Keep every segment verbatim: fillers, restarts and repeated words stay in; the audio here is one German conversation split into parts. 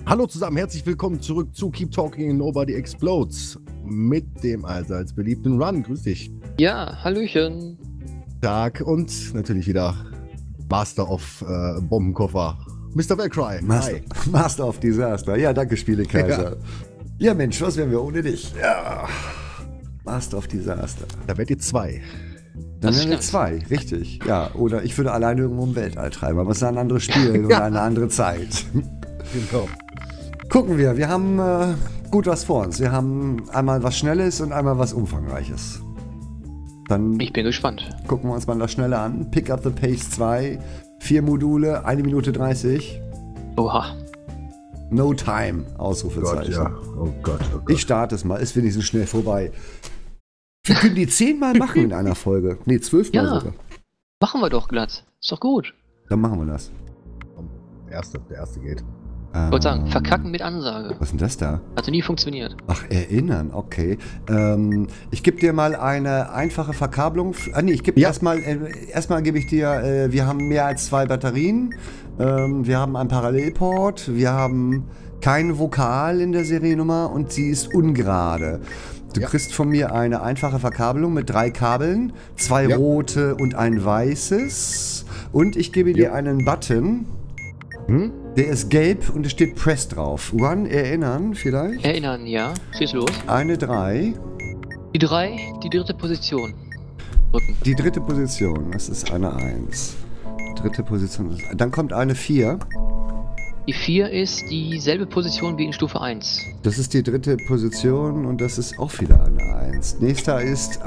Hallo zusammen, herzlich willkommen zurück zu Keep Talking Nobody Explodes mit dem allseits beliebten Run. Grüß dich. Ja, hallöchen. Tag und natürlich wieder Master of äh, Bombenkoffer, Mister Valkyrie. Master, Master of Disaster. Ja, danke, Spielekaiser. Ja. ja, Mensch, was wären wir ohne dich? Ja. Master of Disaster. Da werdet ihr zwei. Dann wären wir zwei, richtig. Ja, oder ich würde alleine irgendwo im Weltall treiben, aber es ist ein anderes Spiel und eine andere Zeit. Genau. Gucken wir, wir haben äh, gut was vor uns. Wir haben einmal was Schnelles und einmal was Umfangreiches. Dann ich bin gespannt. Gucken wir uns mal das Schnelle an. Pick Up the Pace zwei, vier Module, eine Minute dreißig. Oha. No Time, Ausrufezeichen. Gott, ja. Oh Gott, oh Gott. Ich starte es mal, ist wenigstens schnell vorbei. Wir können die zehnmal machen in einer Folge. Ne, zwölfmal Ja. sogar. Machen wir doch glatt. Ist doch gut. Dann machen wir das. Der erste, der erste geht. Ich wollte sagen, verkacken mit Ansage. Was ist denn das da? Hat nie funktioniert. Ach, erinnern, okay. Ähm, ich gebe dir mal eine einfache Verkabelung. Ah, nee, ich gebe Ja. erstmal, äh, erstmal gebe ich dir, äh, wir haben mehr als zwei Batterien. Ähm, wir haben einen Parallelport. Wir haben kein Vokal in der Seriennummer und sie ist ungerade. Du Ja. kriegst von mir eine einfache Verkabelung mit drei Kabeln, zwei Ja. rote und ein weißes. Und ich gebe dir Ja. einen Button. Hm? Der ist gelb und es steht Press drauf. One, erinnern vielleicht? Erinnern, ja. Schieß los. Eine drei. Die drei, die dritte Position. Drücken. Die dritte Position, das ist eine eins. Dritte Position. Dann kommt eine vier. Die vier ist dieselbe Position wie in Stufe eins. Das ist die dritte Position und das ist auch wieder eine eins. Nächster ist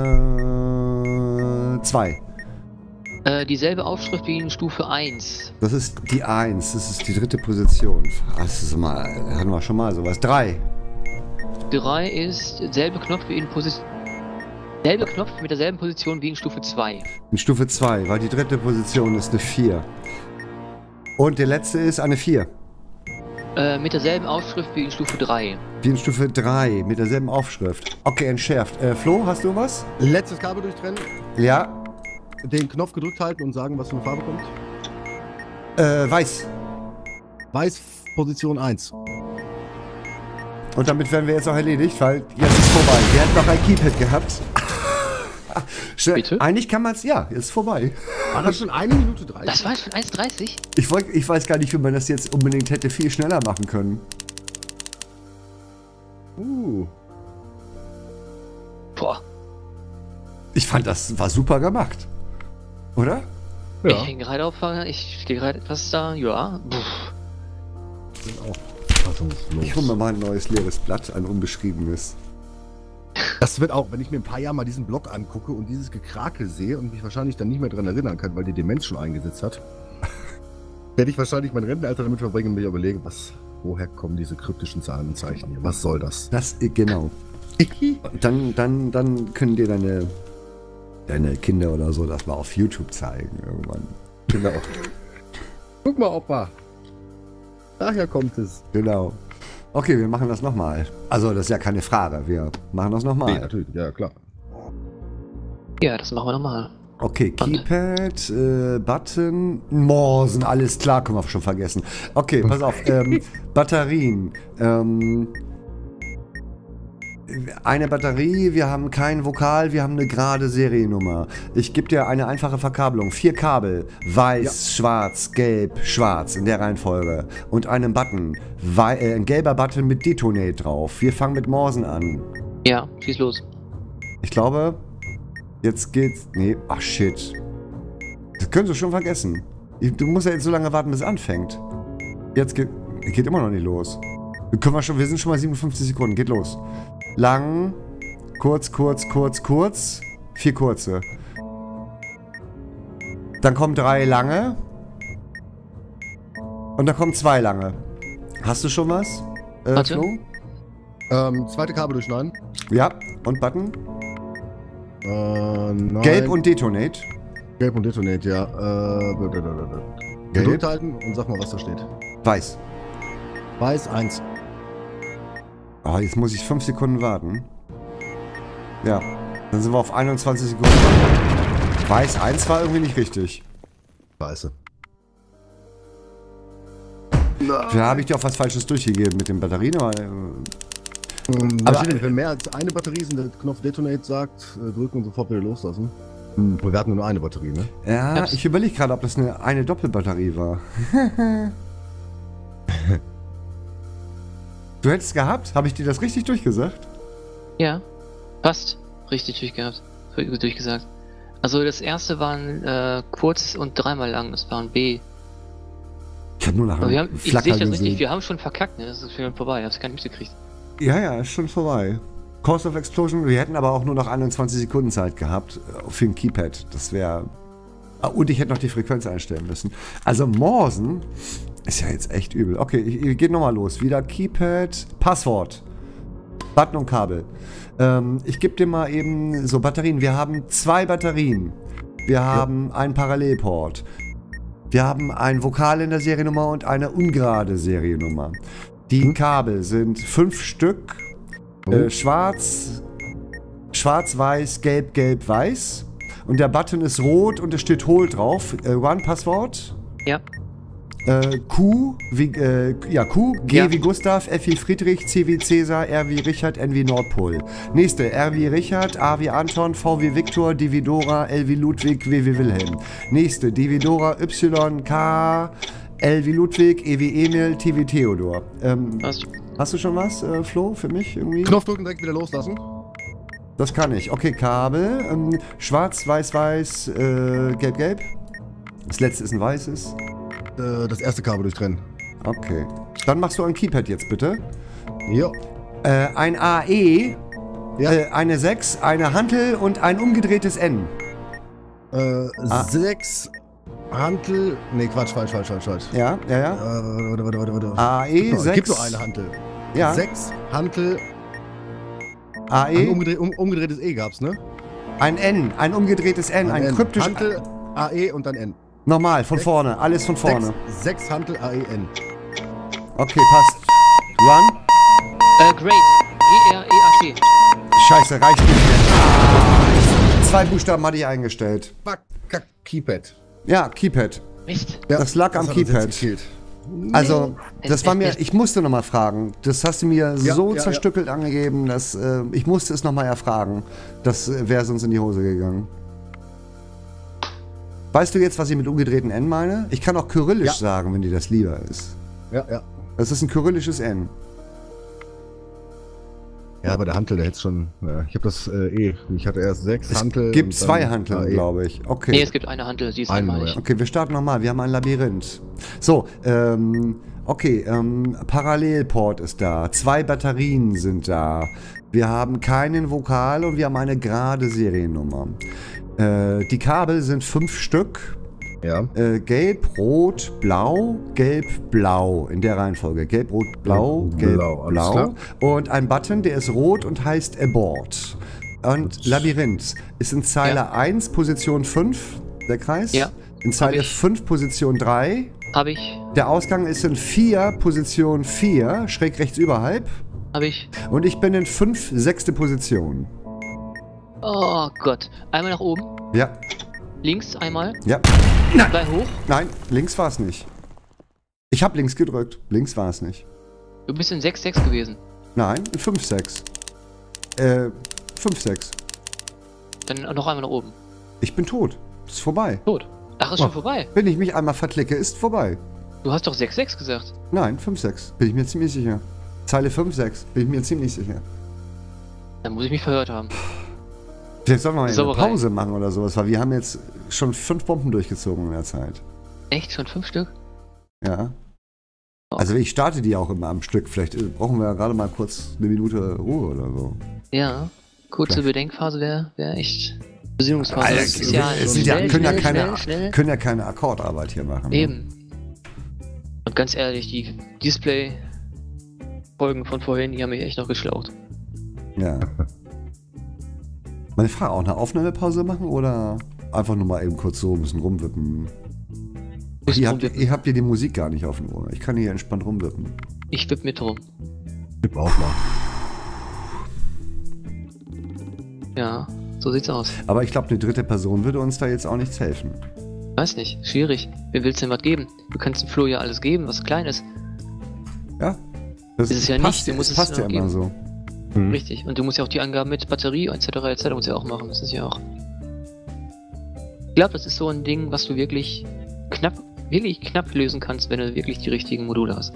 eine zwei. Äh, dieselbe Aufschrift wie in Stufe eins. Das ist die eins. Das ist die dritte Position. Das ist mal, hatten wir schon mal sowas. drei. drei ist derselbe Knopf wie in Position. Selbe Knopf mit derselben Position wie in Stufe zwei. In Stufe zwei, weil die dritte Position ist eine vier. Und der letzte ist eine vier. Äh, mit derselben Aufschrift wie in Stufe drei. Wie in Stufe drei, mit derselben Aufschrift. Okay, entschärft. Äh, Flo, hast du was? Letztes Kabel durchtrennen, Ja. den Knopf gedrückt halten und sagen, was für eine Farbe kommt. Äh, weiß. Weiß, Position eins. Und damit werden wir jetzt auch erledigt, weil jetzt ist vorbei. Wir hätten noch ein Keypad gehabt. Schnell. Bitte? Eigentlich kann man es, ja, ist vorbei. War das schon eine Minute dreißig? Das war schon eins dreißig? Ich, wollt, ich weiß gar nicht, wie man das jetzt unbedingt hätte viel schneller machen können. Uh. Boah. Ich fand, das war super gemacht. Oder? Ja. Ich hänge gerade auf, ich stehe gerade etwas da, ja. Puh. Bin auch fassungslos. Ich hole mir mal ein neues leeres Blatt, ein unbeschriebenes. Das wird auch, wenn ich mir ein paar Jahre mal diesen Blog angucke und dieses Gekrakel sehe und mich wahrscheinlich dann nicht mehr dran erinnern kann, weil die Demenz schon eingesetzt hat, werde ich wahrscheinlich mein Rentenalter damit verbringen und mir überlegen, was, woher kommen diese kryptischen Zahlen und Zeichen hier? Was soll das? Das, äh, genau. Dann, dann, dann können dir deine, deine Kinder oder so das mal auf YouTube zeigen irgendwann. Genau. Guck mal, Opa. Daher kommt es. Genau. Okay, wir machen das nochmal. Also, das ist ja keine Frage. Wir machen das nochmal. Nee, natürlich, ja klar. Ja, das machen wir nochmal. Okay, Keypad, äh, Button, Morsen, alles klar, können wir schon vergessen. Okay, pass auf, ähm, Batterien. Ähm, eine Batterie, wir haben kein Vokal, wir haben eine gerade Seriennummer. Ich gebe dir eine einfache Verkabelung. Vier Kabel, weiß, Ja. schwarz, gelb, schwarz in der Reihenfolge. Und einen Button, wei äh, ein gelber Button mit Detonate drauf. Wir fangen mit Morsen an. Ja, schieß los. Ich glaube, jetzt geht's. Nee, ach shit. Das können Sie schon vergessen. Du musst ja jetzt so lange warten, bis es anfängt. Jetzt geht. Geht immer noch nicht los. Wir, können wir, schon, wir sind schon mal siebenundfünfzig Sekunden. Geht los. Lang. Kurz, kurz, kurz, kurz. Vier kurze. Dann kommen drei lange. Und dann kommen zwei lange. Hast du schon was? Äh, Warte. Flo? Ähm, zweite Kabel durchschneiden. Ja. Und Button? Äh, nein. Gelb und Detonate. Gelb und Detonate, ja. Äh, blablabla. Gelb. Geduld halten und sag mal, was da steht. Weiß. Weiß eins. Oh, jetzt muss ich fünf Sekunden warten. Ja, dann sind wir auf einundzwanzig Sekunden. Weiß eins war irgendwie nicht richtig. Scheiße. Da habe ich dir auch was Falsches durchgegeben mit den Batterien, aber... Äh, Ähm, Aber- aber wenn mehr als eine Batterie ist und der Knopf Detonate sagt, äh, drücken und sofort wieder loslassen. Hm. Wir hatten nur eine Batterie, ne? ja, Hab's. ich überlege gerade, ob das eine, eine Doppelbatterie war. Du hättest gehabt? Habe ich dir das richtig durchgesagt? Ja, fast richtig durchgehabt, durchgesagt. Also das erste waren äh, kurz und dreimal lang, das waren B. Ich habe nur nach Aber wir haben, einem ich sehe Flacker das richtig, gesehen. wir haben schon verkackt, ne? Das ist schon vorbei, ich hab's gar nicht mitgekriegt. Ja, ja, ist schon vorbei. Course of Explosion, wir hätten aber auch nur noch einundzwanzig Sekunden Zeit gehabt äh, für ein Keypad. Das wäre... Und ich hätte noch die Frequenz einstellen müssen. Also Morsen ist ja jetzt echt übel. Okay, ich, ich gehe nochmal los. Wieder Keypad, Passwort, Button und Kabel. Ähm, ich gebe dir mal eben so Batterien. Wir haben zwei Batterien. Wir haben einen Parallelport. Wir haben ein Vokal in der Seriennummer und eine ungerade Seriennummer. Die Hm. Kabel sind fünf Stück. Oh. Äh, schwarz, schwarz, weiß, gelb, gelb, weiß. Und der Button ist rot und es steht Hol drauf. Äh, One-Passwort. Ja, Äh, Q wie, äh, ja, Q, G Ja. wie Gustav, F wie Friedrich, C wie Cäsar, R wie Richard, N wie Nordpol. Nächste, R wie Richard, A wie Anton, V wie Viktor, D wie Dora, L wie Ludwig, W wie Wilhelm. Nächste, D wie Dora, Y, K, L wie Ludwig, E wie Emil, T wie Theodor. Ähm, passt. hast du schon was, äh, Flo, für mich irgendwie? Knopf drücken, direkt wieder loslassen. Das kann ich. Okay, Kabel. Ähm, schwarz, weiß, weiß, äh, gelb, gelb. Das letzte ist ein weißes. Äh, das erste Kabel durchtrennen. Okay. Dann machst du ein Keypad jetzt bitte. Ja. Äh, ein A E, Ja. äh, eine sechs, eine Hantel und ein umgedrehtes N. Äh, Ah. sechs Hantel. Nee, Quatsch, falsch, falsch, falsch, falsch. Ja, ja, Äh, ja. warte, warte, warte, warte. A E, Gibt nur- sechs. Gibt nur eine Hantel. Ja. Sechs Hantel. A Ein E, umgedreh um, umgedrehtes E gab's, ne? ein N, ein umgedrehtes N, ein N. kryptisch. Hantel, A E und dann N. Normal, von Sechs. vorne, alles von vorne. Sechs, sechs Hantel, A E N. Okay, passt. Run. Äh, great. G R E A T. Scheiße, reicht nicht mehr. Ah, zwei Buchstaben hatte ich eingestellt. Fuck, kack, Keypad. Ja, Keypad. Mist. Ja, Das lag am hat uns jetzt Keypad. gekillt. Also, das war mir, ich musste nochmal fragen. Das hast du mir Ja, so ja, zerstückelt angegeben, dass äh, ich musste es nochmal erfragen. Das äh, wäre sonst in die Hose gegangen. Weißt du jetzt, was ich mit umgedrehten N meine? Ich kann auch kyrillisch Ja. sagen, wenn dir das lieber ist. Ja, ja. Das ist ein kyrillisches N. Ja, aber der Hantel, der hätte schon. Ja, ich habe das äh, eh. Ich hatte erst sechs Es Hantel. gibt und zwei dann Hanteln, A E. glaube ich. Okay. Nee, es gibt eine Handel, die ist Eine, einmalig. ja. Okay, wir starten nochmal. Wir haben ein Labyrinth. So, ähm, okay, ähm, Parallelport ist da. Zwei Batterien sind da. Wir haben keinen Vokal und wir haben eine gerade Seriennummer. Äh, die Kabel sind fünf Stück. Ja. Äh, gelb, rot, blau, gelb, blau. In der Reihenfolge. Gelb, rot, blau, Gelb, gelb, blau, alles blau. klar. Und ein Button, der ist rot und heißt Abort. Und Labyrinth ist in Zeile Ja. eins, Position fünf, der Kreis. Ja, In Zeile hab ich. fünf, Position drei. Hab ich, Der Ausgang ist in vier, Position vier, schräg rechts überhalb. hab ich. Und ich bin in fünf, sechste Position. Oh Gott. Einmal nach oben, Ja, links einmal, ja. gleich hoch. Nein, links war es nicht. Ich habe links gedrückt. Links war es nicht. Du bist in sechs sechs gewesen. Nein, in fünf, sechs. Äh, fünf, sechs. Dann noch einmal nach oben. Ich bin tot. Ist vorbei. Tot. Ach, ist Oh. schon vorbei. Wenn ich mich einmal verklicke, ist vorbei. Du hast doch sechs sechs gesagt. Nein, fünf, sechs. Bin ich mir ziemlich sicher. Zeile fünf, sechs. Bin ich mir ziemlich sicher. Dann muss ich mich verhört haben. Vielleicht sollen wir mal eine Sauerei. Pause machen oder sowas, weil wir haben jetzt schon fünf Bomben durchgezogen in der Zeit. Echt? Schon fünf Stück? Ja. Also ich starte die auch immer am Stück. Vielleicht äh, brauchen wir ja gerade mal kurz eine Minute Ruhe oder so. Ja. Kurze Vielleicht. Bedenkphase wäre wär echt. Besinnungsphase. Alter, Das ist ja es sind ja, schnell, können, ja schnell, keine, schnell, schnell. können ja keine Akkordarbeit hier machen. ne? Eben. Und ganz ehrlich, die Display-Folgen von vorhin, die haben mich echt noch geschlaucht. Ja. Meine Frage, auch eine Aufnahmepause machen oder einfach nur mal eben kurz so ein bisschen rumwippen? Bisschen Ihr habt, rumwippen. ihr habt hier die Musik gar nicht auf dem Ohr. Ich kann hier entspannt rumwippen. Ich wipp mit rum. Tipp auch mal. Ja, so sieht's aus. Aber ich glaube, eine dritte Person würde uns da jetzt auch nichts helfen. Weiß nicht, schwierig. Wem willst du denn was geben? Du kannst dem Flo ja alles geben, was klein ist. Ja. Das Ist es ja passt, nicht, du musst es es passt ja nur immer geben. so. Richtig. Und du musst ja auch die Angaben mit Batterie et cetera et cetera musst du ja auch machen. Das ist ja auch. Ich glaube, das ist so ein Ding, was du wirklich knapp, wirklich knapp lösen kannst, wenn du wirklich die richtigen Module hast.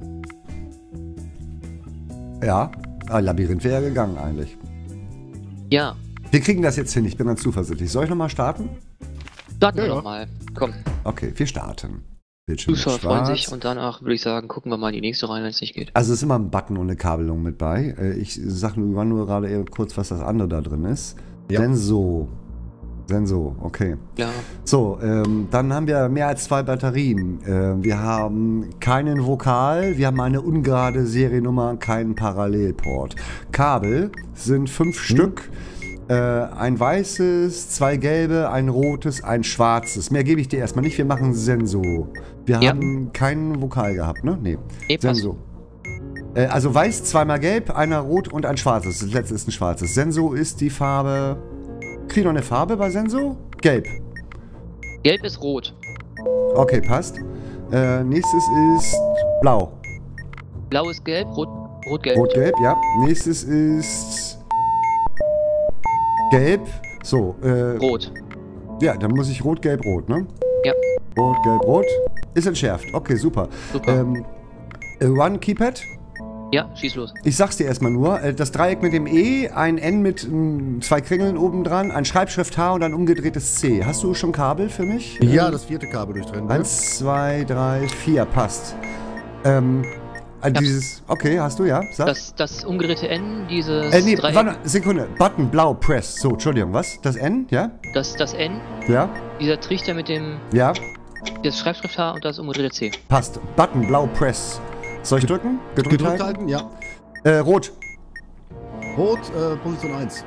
Ja, ah, Labyrinth wäre ja gegangen eigentlich. Ja. Wir kriegen das jetzt hin, ich bin ganz zuversichtlich. Soll ich nochmal starten? Starten Ja, wir ja. nochmal. Komm. Okay, wir starten. Bildschirm Zuschauer ist freuen schwarz. sich und danach würde ich sagen, gucken wir mal in die nächste rein, wenn es nicht geht. Also es ist immer ein Button und eine Kabelung mit bei. Äh, Ich sage nur, nur gerade eben kurz, was das andere da drin ist. Ja. Senso. Senso, okay. Ja. So, ähm, dann haben wir mehr als zwei Batterien. Äh, wir haben keinen Vokal, wir haben eine ungerade Seriennummer, keinen Parallelport. Kabel sind fünf Stück. Äh, ein weißes, zwei gelbe, ein rotes, ein schwarzes. Mehr gebe ich dir erstmal nicht, wir machen Senso. Wir Ja. haben keinen Vokal gehabt, ne? Nee. Nee, passt. Senso. Äh, also weiß, zweimal gelb, einer rot und ein schwarzes. Das letzte ist ein schwarzes. Senso ist die Farbe... Krieg ich noch eine Farbe bei Senso? Gelb. Gelb ist rot. Okay, passt. Äh, nächstes ist blau. Blau ist gelb, rot, rot-gelb. Rot-gelb, ja. Nächstes ist gelb. So, äh, Rot. ja, dann muss ich rot, gelb, rot, ne? Ja. Rot, gelb, rot. Ist entschärft. Okay, super. Super. Ähm, äh, One Keypad. Ja, schieß los. Ich sag's dir erstmal nur. äh, Das Dreieck mit dem E, ein N mit mm, zwei Kringeln oben dran, ein Schreibschrift H und ein umgedrehtes C. Hast du schon Kabel für mich? Ja, das vierte Kabel durchtrennen. Eins, zwei, drei, vier, passt. Ähm, äh, Ja. dieses, okay, hast du, ja? Sag. Das, das umgedrehte N, dieses äh, nee, Dreieck, warte, Sekunde. Button, blau, press. So, Entschuldigung, was? Das N, ja? das, das N, Ja? dieser Trichter mit dem Ja? das Schreibschrift H und das umgedrehte C. Passt. Button, blau, press. Soll ich drücken? Gedrückt, Gedrückt halten? halten, ja. Äh, rot. Rot, äh, Position eins.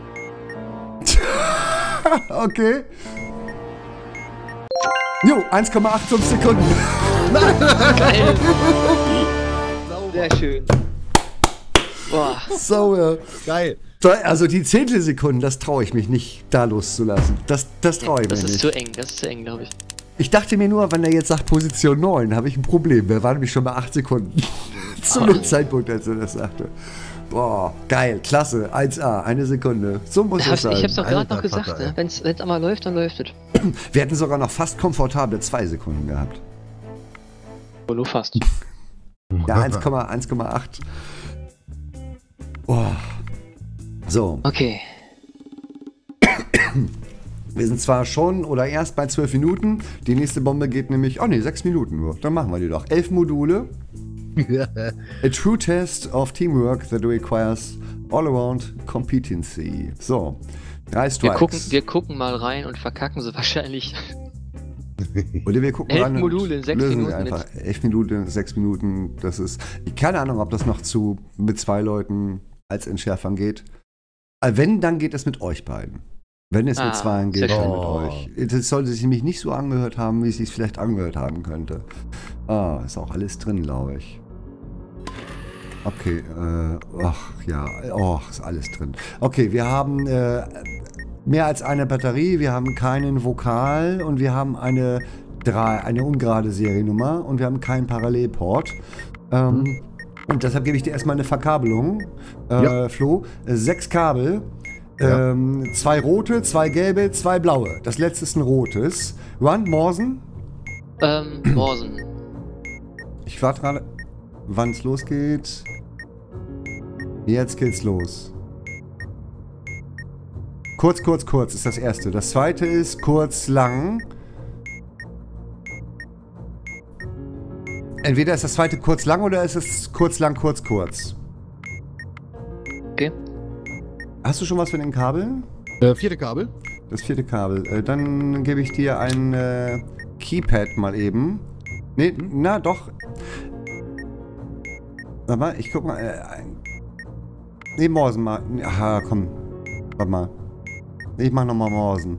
Okay. Jo, eins Komma fünfundachtzig Sekunden. Geil. Sehr schön. Boah. So, ja. Geil. Also die Zehntelsekunden, das traue ich mich nicht, da loszulassen. Das, das traue ich Das mir ist nicht. zu eng, das ist zu eng, glaube ich. Ich dachte mir nur, wenn er jetzt sagt Position neun, habe ich ein Problem. Wir waren nämlich schon bei acht Sekunden. Zu Oh. dem Zeitpunkt, als er das sagte. Boah, geil, klasse. eins A, eine Sekunde. So muss Da es hab, ich sein. hab's doch gerade Alter noch gesagt, Vater, ey. ne? Wenn es einmal läuft, dann läuft es. Wir hätten sogar noch fast komfortable zwei Sekunden gehabt. Oh, nur fast. Ja, eins Komma acht. Boah. So, Okay. wir sind zwar schon oder erst bei zwölf Minuten. Die nächste Bombe geht nämlich, oh ne, sechs Minuten nur. Dann machen wir die doch. elf Module. A true test of teamwork that requires all-around competency. So, drei Wir Strikes. gucken, wir gucken mal rein und verkacken sie wahrscheinlich. Oder wir gucken Elf rein und Module in sechs lösen sie Minuten einfach. Elf Minuten, sechs Minuten, das ist... Keine Ahnung, ob das noch zu mit zwei Leuten als Entschärfern geht. Aber wenn, dann geht es mit euch beiden. Wenn es Ah, mit zweien geht, sehr dann schön. mit euch. Das sollte sich nämlich nicht so angehört haben, wie es sich vielleicht angehört haben könnte. Ah, ist auch alles drin, glaube ich. Okay, äh, ach ja, oh, ist alles drin. Okay, wir haben äh, mehr als eine Batterie, wir haben keinen Vokal und wir haben eine, drei, eine ungerade Seriennummer und wir haben keinen Parallelport. Ähm, Mhm. Und deshalb gebe ich dir erstmal eine Verkabelung, äh, Ja. Flo. Äh, Sechs Kabel, Ja. ähm, zwei rote, zwei gelbe, zwei blaue. Das letzte ist ein rotes. Run, Morsen. Ähm, Morsen. Ich warte gerade, wann es losgeht. Jetzt geht's los. Kurz, kurz, kurz ist das erste. Das zweite ist kurz, lang. Entweder ist das zweite kurz, lang oder ist es kurz, lang, kurz, kurz. Okay. Hast du schon was von den Kabeln? Äh, vierte Kabel. Das vierte Kabel. Äh, dann gebe ich dir ein äh, Keypad mal eben. Nee, na doch. Warte mal, ich guck mal. Äh, ein nee, Morsen mal. Aha, komm. Warte mal. Ich mach nochmal Morsen.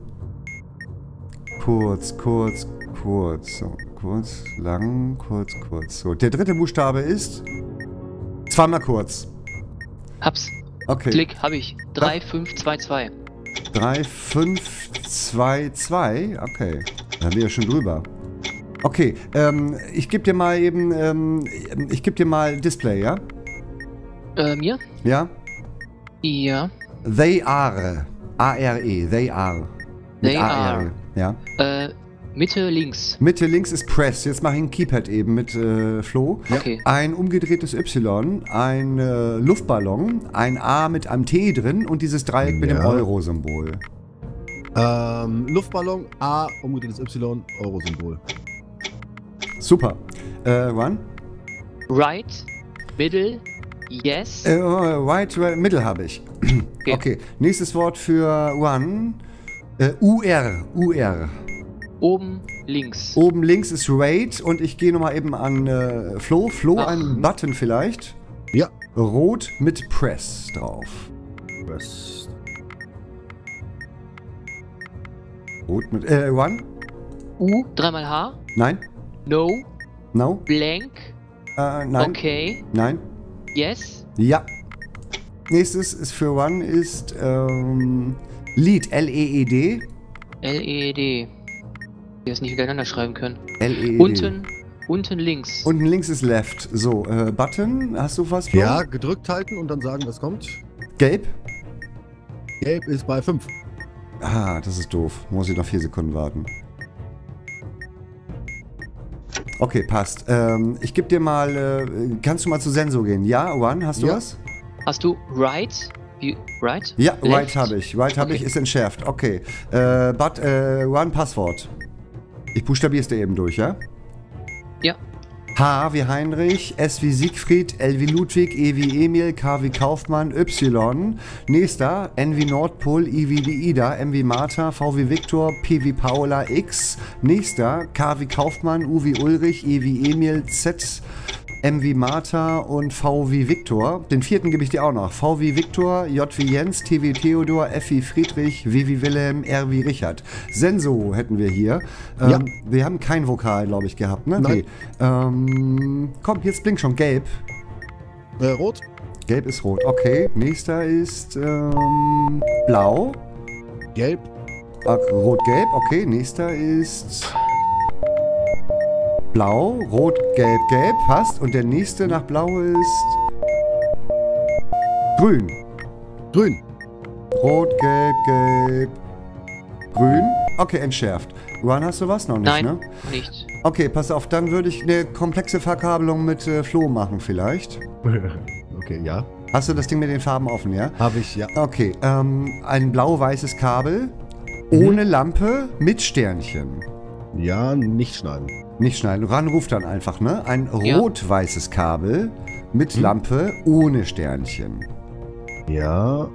Kurz, kurz, kurz. So, kurz, lang, kurz, kurz. So, der dritte Buchstabe ist zweimal kurz. Hab's. Okay. Klick, hab ich. drei fünf zwei zwei. drei fünf zwei zwei. Okay. Da haben wir ja schon drüber. Okay, ähm, ich gebe dir mal eben, ähm, ich gebe dir mal Display, ja? Äh, mir? Ja? Ja. They are. A R E. They are. Mit They A R E. are. Ja. Äh, Mitte links. Mitte links ist Press. Jetzt mache ich ein Keypad eben mit äh, Flo. Okay. Ein umgedrehtes Y, ein äh, Luftballon, ein A mit einem T drin und dieses Dreieck mit dem Ja. Euro-Symbol. Ähm, Luftballon, A, umgedrehtes Y, Euro-Symbol. Super. Äh, Run? Right, middle, yes. Äh, right, right, Middle habe ich. Okay. Okay. Nächstes Wort für Run. Äh, U R. U R. Oben links. Oben links ist Rate und ich gehe nochmal eben an äh, Flo. Flo, Ach. einen Button vielleicht. Ja. Rot mit Press drauf. Press. Rot mit, äh, Run? U, dreimal H. Nein? No, No? blank, Äh, nein? okay, Nein? yes. Ja. Nächstes ist für Run ist ähm, Lead, L E E D. L E D. Die das nicht miteinander schreiben können. L E E D. Unten, unten links. Unten links ist Left. So, äh, Button, hast du was? Flo? Ja, gedrückt halten und dann sagen, was kommt. Gelb? Gelb ist bei fünf. Ah, das ist doof. Muss ich noch vier Sekunden warten. Okay, passt. Ähm, ich gebe dir mal, äh, kannst du mal zu Sensor gehen? Ja, One, hast du Ja. was? Hast du right? Wie, right? Ja, Left? Right habe ich. Right habe Okay. ich, ist entschärft. Okay. Äh, but, äh, One Passwort. Ich buchstabiere es dir eben durch, ja? Ja. H wie Heinrich, S wie Siegfried, L wie Ludwig, E wie Emil, K wie Kaufmann, Y. Nächster, N wie Nordpol, I wie die Ida, M wie Martha, V wie Viktor, P wie Paula, X. Nächster, K wie Kaufmann, U wie Ulrich, E wie Emil, Z, M wie Martha und V wie Viktor. Den vierten gebe ich dir auch noch. V wie Viktor, J wie Jens, T wie Theodor, F wie Friedrich, W wie Wilhelm, R wie Richard. Senso hätten wir hier. Ähm, Ja. Wir haben kein Vokal, glaube ich, gehabt, ne? Nein. Nee. Ähm, komm, jetzt blinkt schon gelb. Äh, rot. Gelb ist rot. Okay. Nächster ist ähm, blau. Gelb. Ah, rot-gelb. Okay. Nächster ist blau. Rot, gelb, gelb. Passt. Und der nächste nach blau ist grün. Grün. Rot, gelb, gelb, grün. Okay, entschärft. Run, hast du was? Noch nicht, Nein, ne? nicht. Okay, pass auf. Dann würde ich eine komplexe Verkabelung mit äh, Flo machen vielleicht. Okay, ja. Hast du das Ding mit den Farben offen, ja? Habe ich, ja. Okay, ähm, ein blau-weißes Kabel, Mhm. ohne Lampe, mit Sternchen. Ja, nicht schneiden. Nicht schneiden, ran ruft dann einfach, ne? Ein Ja. rot-weißes Kabel, mit Mhm. Lampe, ohne Sternchen. Ja.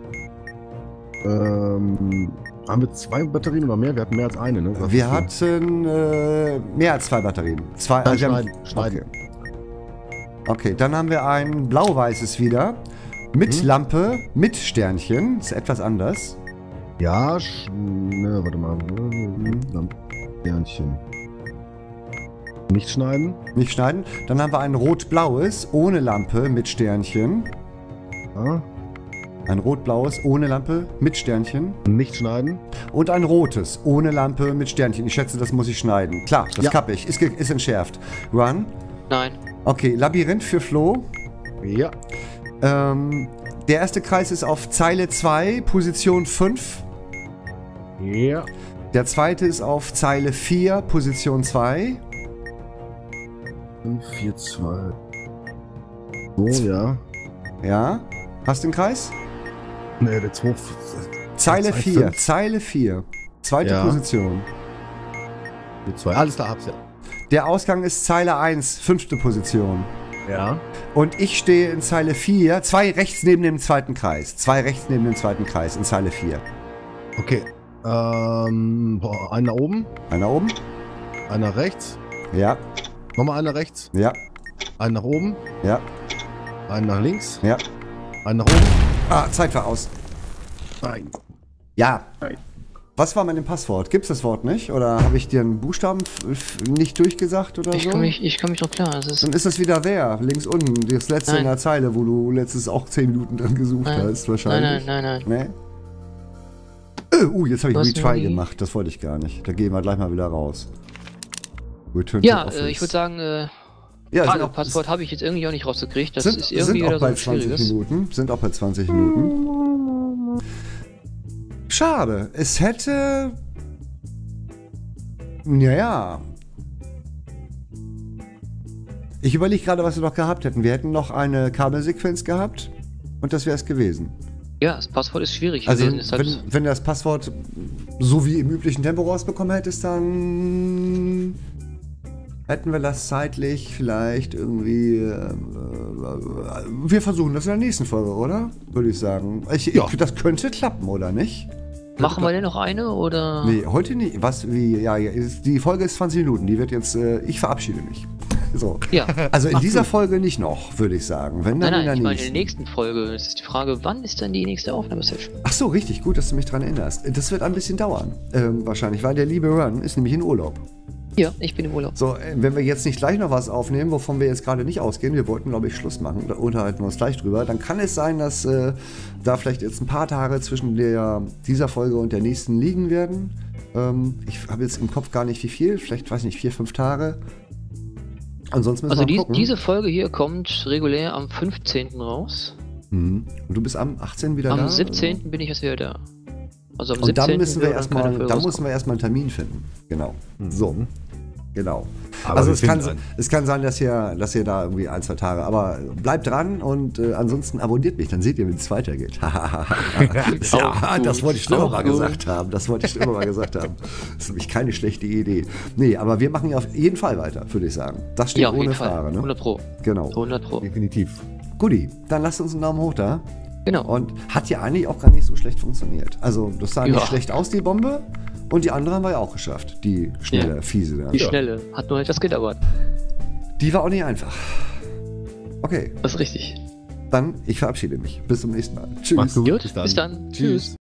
Ähm, haben wir zwei Batterien oder mehr? Wir hatten mehr als eine, ne? Was Wir ist hatten äh, mehr als zwei Batterien. Zwei, Dann wir haben- schneiden, schneiden. Okay. Okay, dann haben wir ein blau-weißes wieder, mit Mhm. Lampe, mit Sternchen. Ist etwas anders. so? Ja, sch ne, warte mal. Sternchen. Nicht schneiden. Nicht schneiden. Dann haben wir ein rot-blaues, ohne Lampe, mit Sternchen. Ja. Ein rot-blaues, ohne Lampe, mit Sternchen. Nicht schneiden. Und ein rotes, ohne Lampe, mit Sternchen. Ich schätze, das muss ich schneiden. Klar, das Ja. kapp ich. Ist, ge- ist entschärft. Run. Nein. Okay, Labyrinth für Flo. Ja. Ähm, der erste Kreis ist auf Zeile zwei, Position fünf. Ja. Der zweite ist auf Zeile vier, Position zwei. fünf, vier, zwei. So, ja. Ja. Hast du den Kreis? Ne, der zwei. Zeile zwei, vier, fünf. Zeile vier. Zweite Ja. Position. vier, zwei. Alles klar, hab's ja. Der Ausgang ist Zeile eins, fünfte Position. Ja. Und ich stehe in Zeile vier, zwei rechts neben dem zweiten Kreis. Zwei rechts neben dem zweiten Kreis in Zeile vier. Okay. Ähm, boah, einer oben, Einer oben? einer rechts, Ja, nochmal einer rechts, ja, einen nach oben, ja, einen nach links, ja. einen nach oben. Ah, Zeit war aus. Nein. Ja. Nein. Was war mit dem Passwort? Gibt's das Wort nicht? Oder habe ich dir einen Buchstaben f- f- nicht durchgesagt oder Ich so? komme mich, ich komm mich doch klar. Es ist Dann ist das wieder der, links unten, das letzte Nein. in der Zeile, wo du letztes auch zehn Minuten dran gesucht Nein. hast, nein, wahrscheinlich. nein, nein, nein. Nee? Äh, uh, jetzt habe ich Was Retry nie? gemacht, das wollte ich gar nicht. Da gehen wir gleich mal wieder raus. Return Ja, to äh, ich Office. würde sagen, äh, Ja, sind Frage, auch, Passwort habe ich jetzt irgendwie auch nicht rausgekriegt. Das sind, ist irgendwie sind auch wieder so bei ein zwanzig schwieriges. Minuten. Sind auch bei zwanzig Minuten. Schade. Es hätte... Naja. Ich überlege gerade, was wir noch gehabt hätten. Wir hätten noch eine Kabelsequenz gehabt und das wäre es gewesen. Ja, das Passwort ist schwierig Also, gewesen. Deshalb, wenn, wenn du das Passwort so wie im üblichen Tempo rausbekommen hättest, dann hätten wir das zeitlich vielleicht irgendwie... Äh, wir versuchen das in der nächsten Folge, oder? Würde ich sagen. Ich, Ja. ich, das könnte klappen, oder nicht? machen wir denn noch eine oder? Nee, heute nicht. Was, wie, ja, ja, ist- die Folge ist zwanzig Minuten. Die wird jetzt, äh, ich verabschiede mich. So. Ja. Also in Macht dieser Sinn. Folge nicht noch, würde ich sagen. Wenn dann Nein, in nein, der ich meine in der nächsten. nächsten Folge. Es ist die Frage, wann ist denn die nächste Aufnahmesession? Ach so, richtig. Gut, dass du mich dran erinnerst. Das wird ein bisschen dauern. Ähm, wahrscheinlich, weil der liebe Run ist nämlich in Urlaub. Ja, ich bin im Urlaub. So, äh, wenn wir jetzt nicht gleich noch was aufnehmen, wovon wir jetzt gerade nicht ausgehen, wir wollten, glaube ich, Schluss machen, da unterhalten wir uns gleich drüber, dann kann es sein, dass äh, da vielleicht jetzt ein paar Tage zwischen der, dieser Folge und der nächsten liegen werden. Ähm, ich habe jetzt im Kopf gar nicht wie viel, vielleicht, weiß nicht, vier, fünf Tage. Ansonsten müssen Also wir die, gucken. diese Folge hier kommt regulär am fünfzehnten raus. Mhm. Und du bist am achtzehnten wieder Am da? siebzehnten bin ich erst wieder da. Also am Und dann siebzehnten müssen wir wird dann keine erstmal, Folge dann müssen rauskommen. wir erstmal einen Termin finden. Genau. Mhm. So. Genau. Aber also wir es kann, finden einen. es kann sein, dass ihr, dass ihr da irgendwie ein, zwei Tage, aber bleibt dran und äh, ansonsten abonniert mich, dann seht ihr, wie es weitergeht. ja, das wollte ich schon immer Auch mal gut. gesagt haben. Das wollte ich schon immer mal gesagt haben. Das ist nämlich keine schlechte Idee. Nee, aber wir machen ja auf jeden Fall weiter, würde ich sagen. Das steht Ja, auf ohne jeden Frage. Fall. Ne? hundert Pro. Genau. hundert Pro. Definitiv. Guti, dann lasst uns einen Daumen hoch da. Genau. Und hat ja eigentlich auch gar nicht so schlecht funktioniert. Also, das sah nicht Ja. schlecht aus, die Bombe. Und die andere haben wir ja auch geschafft. Die schnelle, Ja. fiese da. Die Schnelle. Hat nur etwas gedauert. Die war auch nicht einfach. Okay, Das ist richtig. dann ich verabschiede mich. Bis zum nächsten Mal. Tschüss. Mach's gut. Gut, Bis dann. bis dann. Tschüss.